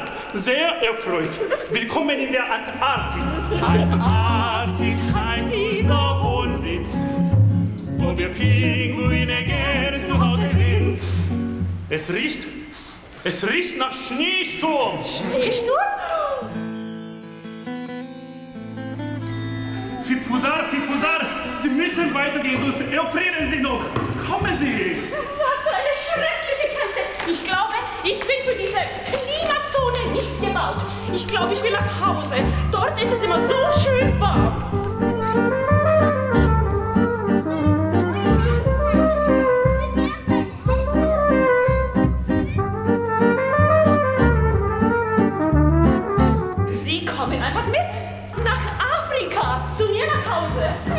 sehr erfreut. Willkommen in der Antarktis. Antarktis heißt dieser Wohnsitz, wo wir Pinguine gerne zu Hause sind. Es riecht nach Schneesturm. Schneesturm? FIP Husar, Sie müssen weitergehen, sonst erfrieren Sie noch. Kommen Sie! Was für eine schreckliche Kälte. Ich glaube, ich bin für diese Klimazone nicht gebaut. Ich glaube, ich will nach Hause. Dort ist es immer so schön warm. Sie kommen einfach mit. Nach Afrika, zu mir nach Hause.